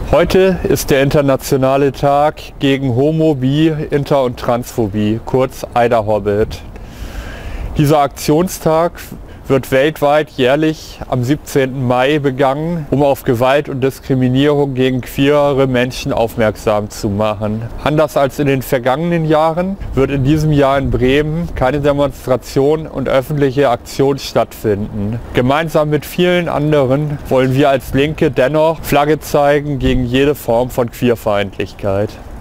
Heute ist der internationale Tag gegen Homo-, Bi-, Inter- und Transphobie, kurz AIDA-Hobbit. Dieser Aktionstag wird weltweit jährlich am 17. Mai begangen, um auf Gewalt und Diskriminierung gegen queere Menschen aufmerksam zu machen. Anders als in den vergangenen Jahren wird in diesem Jahr in Bremen keine Demonstration und öffentliche Aktion stattfinden. Gemeinsam mit vielen anderen wollen wir als Linke dennoch Flagge zeigen gegen jede Form von Queerfeindlichkeit.